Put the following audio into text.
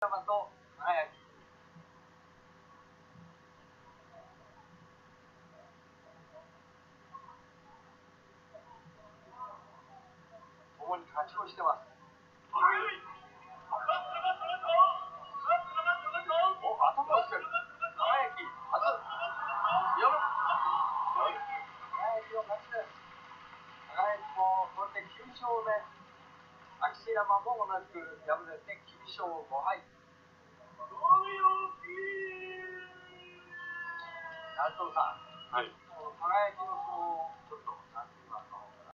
山と輝き。共に勝ち越してます。お、頭をつける。輝き、はず。よる。輝きの勝ちです。輝きもこれで9勝目。秋山も同じく敗れて9勝5敗。内藤さん、 はい、 輝きの